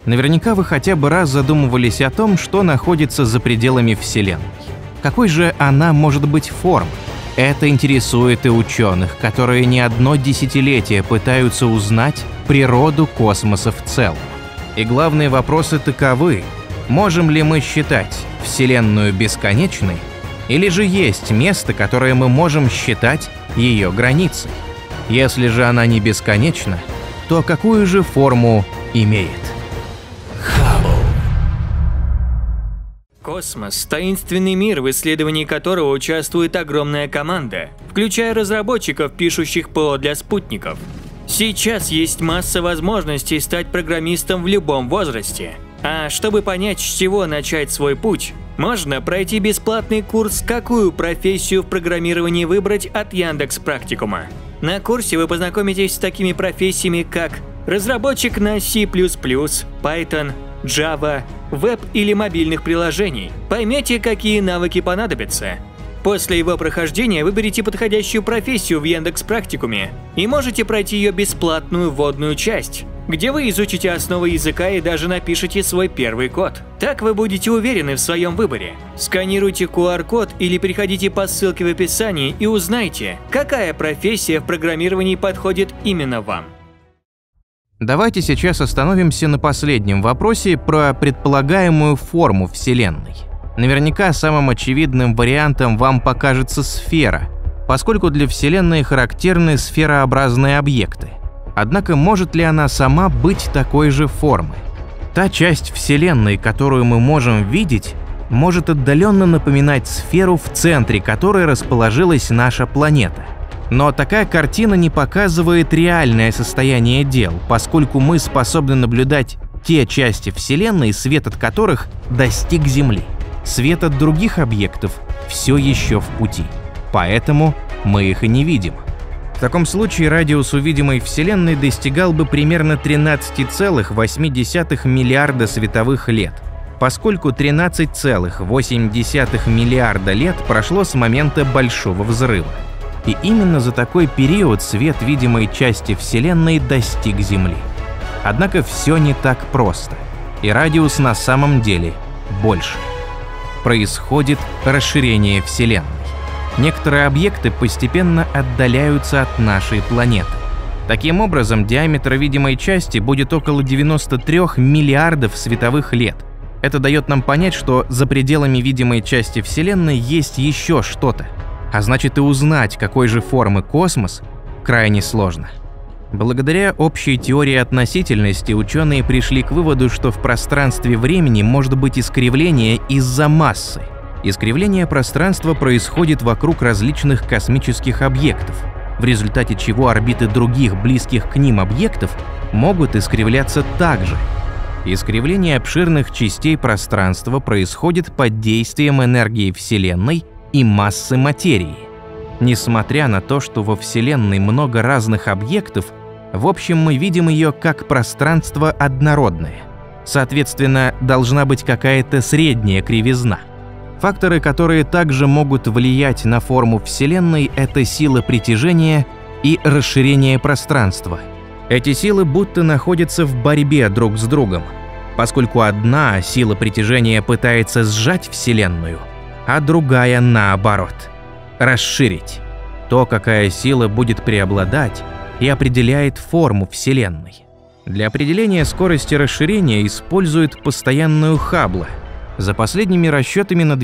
Наверняка вы хотя бы раз задумывались о том, что находится за пределами Вселенной. Какой же она может быть формой? Это интересует и ученых, которые не одно десятилетие пытаются узнать природу космоса в целом. И главные вопросы таковы: можем ли мы считать Вселенную бесконечной, или же есть место, которое мы можем считать ее границей? Если же она не бесконечна, то какую же форму имеет? Космос – таинственный мир, в исследовании которого участвует огромная команда, включая разработчиков, пишущих ПО для спутников. Сейчас есть масса возможностей стать программистом в любом возрасте. А чтобы понять, с чего начать свой путь, можно пройти бесплатный курс «Какую профессию в программировании выбрать» от Яндекс.Практикума. На курсе вы познакомитесь с такими профессиями, как разработчик на C++, Python, Java, веб или мобильных приложений. Поймете, какие навыки понадобятся. После его прохождения выберите подходящую профессию в Яндекс.Практикуме и можете пройти ее бесплатную вводную часть, где вы изучите основы языка и даже напишите свой первый код. Так вы будете уверены в своем выборе. Сканируйте QR-код или переходите по ссылке в описании и узнайте, какая профессия в программировании подходит именно вам. Давайте сейчас остановимся на последнем вопросе про предполагаемую форму Вселенной. Наверняка самым очевидным вариантом вам покажется сфера, поскольку для Вселенной характерны сферообразные объекты. Однако может ли она сама быть такой же формы? Та часть Вселенной, которую мы можем видеть, может отдаленно напоминать сферу, в центре которой расположилась наша планета. Но такая картина не показывает реальное состояние дел, поскольку мы способны наблюдать те части Вселенной, свет от которых достиг Земли. Свет от других объектов все еще в пути, поэтому мы их и не видим. В таком случае радиус увидимой Вселенной достигал бы примерно 13,8 миллиарда световых лет, поскольку 13,8 миллиарда лет прошло с момента Большого взрыва. И именно за такой период свет видимой части Вселенной достиг Земли. Однако все не так просто, и радиус на самом деле больше. Происходит расширение Вселенной. Некоторые объекты постепенно отдаляются от нашей планеты. Таким образом, диаметр видимой части будет около 93 миллиардов световых лет. Это дает нам понять, что за пределами видимой части Вселенной есть еще что-то. А значит, и узнать, какой же формы космос, крайне сложно. Благодаря общей теории относительности ученые пришли к выводу, что в пространстве времени может быть искривление из-за массы. Искривление пространства происходит вокруг различных космических объектов, в результате чего орбиты других близких к ним объектов могут искривляться также. Искривление обширных частей пространства происходит под действием энергии Вселенной и массы материи. Несмотря на то, что во Вселенной много разных объектов, в общем мы видим ее как пространство однородное. Соответственно, должна быть какая-то средняя кривизна. Факторы, которые также могут влиять на форму Вселенной, это сила притяжения и расширение пространства. Эти силы будто находятся в борьбе друг с другом, поскольку одна сила притяжения пытается сжать Вселенную, а другая наоборот – расширить. То, какая сила будет преобладать, и определяет форму Вселенной. Для определения скорости расширения используют постоянную Хаббла. За последними расчетами на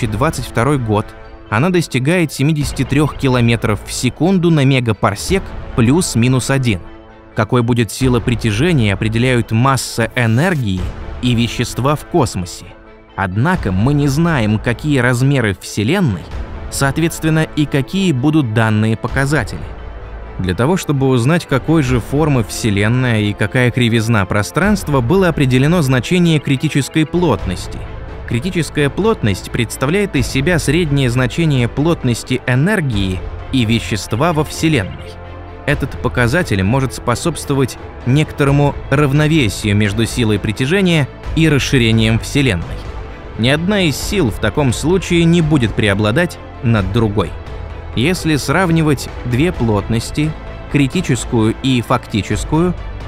2022 год она достигает 73 км в секунду на мегапарсек плюс-минус 1. Какой будет сила притяжения, определяют масса энергии и вещества в космосе. Однако мы не знаем, какие размеры Вселенной, соответственно, и какие будут данные показатели. Для того, чтобы узнать, какой же формы Вселенная и какая кривизна пространства, было определено значение критической плотности. Критическая плотность представляет из себя среднее значение плотности энергии и вещества во Вселенной. Этот показатель может способствовать некоторому равновесию между силой притяжения и расширением Вселенной. Ни одна из сил в таком случае не будет преобладать над другой. Если сравнивать две плотности, критическую и фактическую,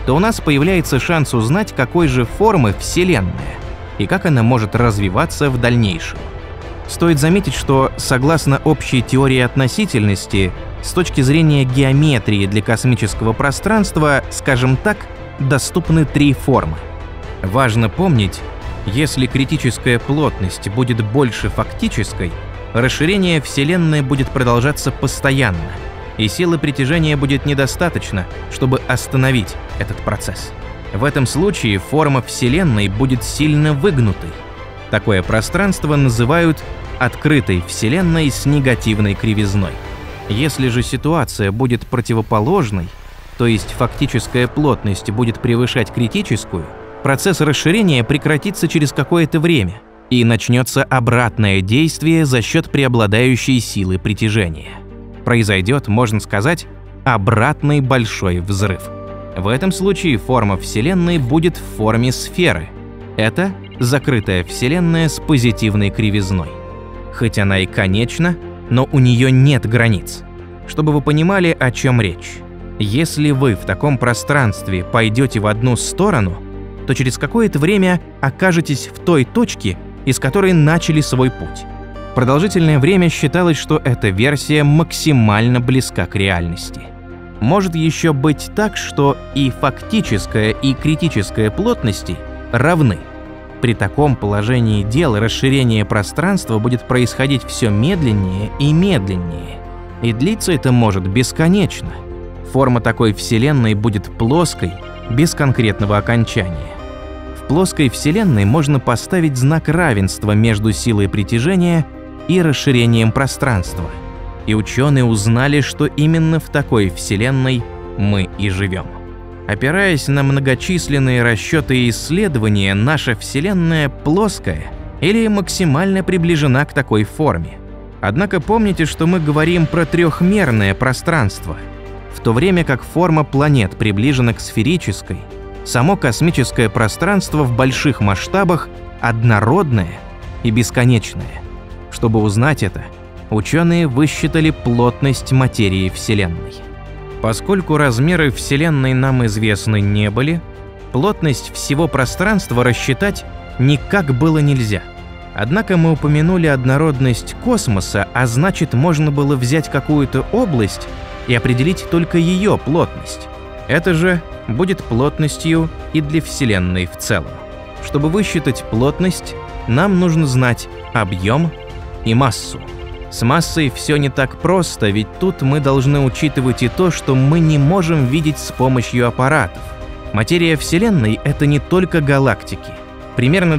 то у нас появляется шанс узнать, какой же формы Вселенная и как она может развиваться в дальнейшем. Стоит заметить, что согласно общей теории относительности, с точки зрения геометрии для космического пространства, скажем так, доступны 3 формы. Важно помнить, если критическая плотность будет больше фактической, расширение Вселенной будет продолжаться постоянно, и силы притяжения будет недостаточно, чтобы остановить этот процесс. В этом случае форма Вселенной будет сильно выгнутой. Такое пространство называют открытой Вселенной с негативной кривизной. Если же ситуация будет противоположной, то есть фактическая плотность будет превышать критическую, процесс расширения прекратится через какое-то время, и начнется обратное действие за счет преобладающей силы притяжения. Произойдет, можно сказать, обратный большой взрыв. В этом случае форма Вселенной будет в форме сферы. Это закрытая Вселенная с позитивной кривизной. Хоть она и конечна, но у нее нет границ. Чтобы вы понимали, о чем речь. Если вы в таком пространстве пойдете в одну сторону, то через какое-то время окажетесь в той точке, из которой начали свой путь. Продолжительное время считалось, что эта версия максимально близка к реальности. Может еще быть так, что и фактическая, и критическая плотности равны. При таком положении дел расширение пространства будет происходить все медленнее и медленнее. И длиться это может бесконечно. Форма такой Вселенной будет плоской, без конкретного окончания. В плоской Вселенной можно поставить знак равенства между силой притяжения и расширением пространства. И ученые узнали, что именно в такой Вселенной мы и живем. Опираясь на многочисленные расчеты и исследования, наша Вселенная плоская или максимально приближена к такой форме. Однако помните, что мы говорим про трехмерное пространство, в то время как форма планет приближена к сферической, само космическое пространство в больших масштабах однородное и бесконечное. Чтобы узнать это, ученые высчитали плотность материи Вселенной. Поскольку размеры Вселенной нам известны не были, плотность всего пространства рассчитать никак было нельзя. Однако мы упомянули однородность космоса, а значит, можно было взять какую-то область и определить только ее плотность. Это же будет плотностью и для Вселенной в целом. Чтобы высчитать плотность, нам нужно знать объем и массу. С массой все не так просто, ведь тут мы должны учитывать и то, что мы не можем видеть с помощью аппаратов. Материя Вселенной — это не только галактики. Примерно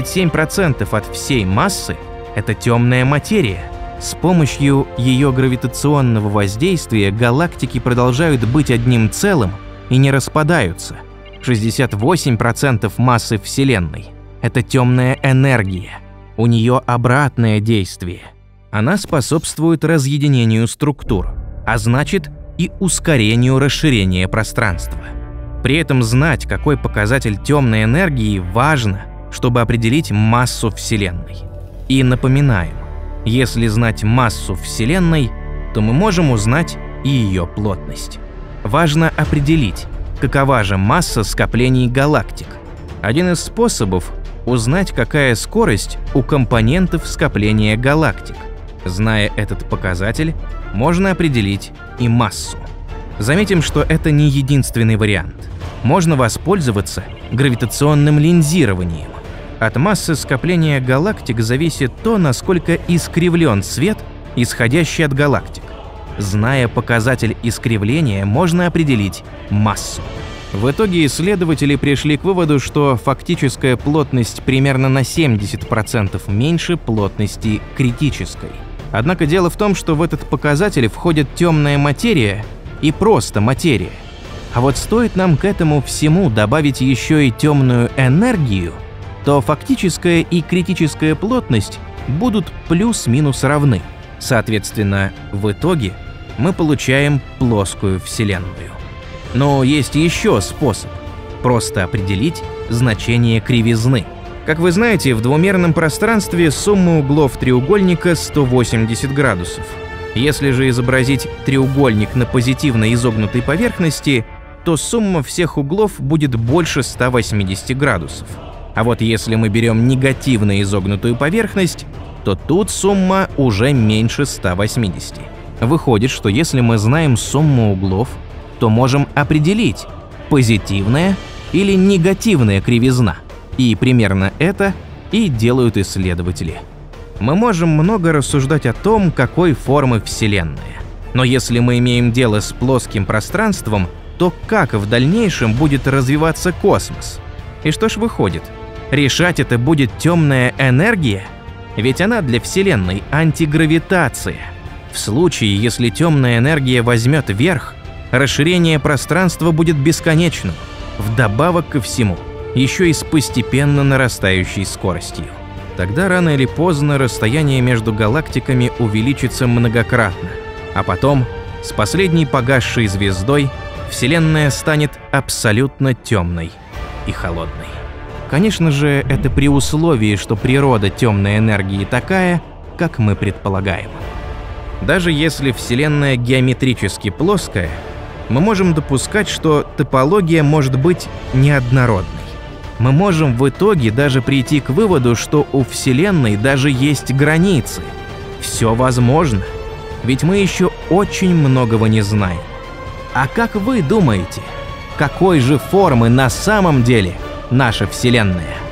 27% от всей массы — это темная материя. С помощью ее гравитационного воздействия галактики продолжают быть одним целым и не распадаются. 68% массы Вселенной — это темная энергия. У нее обратное действие. Она способствует разъединению структур, а значит и ускорению расширения пространства. При этом знать, какой показатель темной энергии, важно, чтобы определить массу Вселенной. И напоминаем, если знать массу Вселенной, то мы можем узнать и ее плотность. Важно определить, какова же масса скоплений галактик. Один из способов – узнать, какая скорость у компонентов скопления галактик. Зная этот показатель, можно определить и массу. Заметим, что это не единственный вариант. Можно воспользоваться гравитационным линзированием. От массы скопления галактик зависит то, насколько искривлен свет, исходящий от галактик. Зная показатель искривления, можно определить массу. В итоге исследователи пришли к выводу, что фактическая плотность примерно на 70% меньше плотности критической. Однако дело в том, что в этот показатель входит темная материя и просто материя. А вот стоит нам к этому всему добавить еще и темную энергию, то фактическая и критическая плотность будут плюс-минус равны. Соответственно, в итоге мы получаем плоскую Вселенную. Но есть еще способ – просто определить значение кривизны. Как вы знаете, в двумерном пространстве сумма углов треугольника 180 градусов. Если же изобразить треугольник на позитивно изогнутой поверхности, то сумма всех углов будет больше 180 градусов. А вот если мы берем негативно изогнутую поверхность, то тут сумма уже меньше 180. Выходит, что если мы знаем сумму углов, то можем определить, позитивная или негативная кривизна. И примерно это и делают исследователи. Мы можем много рассуждать о том, какой формы Вселенная. Но если мы имеем дело с плоским пространством, то как в дальнейшем будет развиваться космос? И что ж выходит? Решать это будет темная энергия? Ведь она для Вселенной антигравитация. В случае, если темная энергия возьмет верх, расширение пространства будет бесконечным. Вдобавок ко всему, еще и с постепенно нарастающей скоростью. Тогда рано или поздно расстояние между галактиками увеличится многократно, а потом, с последней погасшей звездой, Вселенная станет абсолютно темной и холодной. Конечно же, это при условии, что природа темной энергии такая, как мы предполагаем. Даже если Вселенная геометрически плоская, мы можем допускать, что топология может быть неоднородной. Мы можем в итоге даже прийти к выводу, что у Вселенной даже есть границы. Все возможно, ведь мы еще очень многого не знаем. А как вы думаете, какой же формы на самом деле наша Вселенная?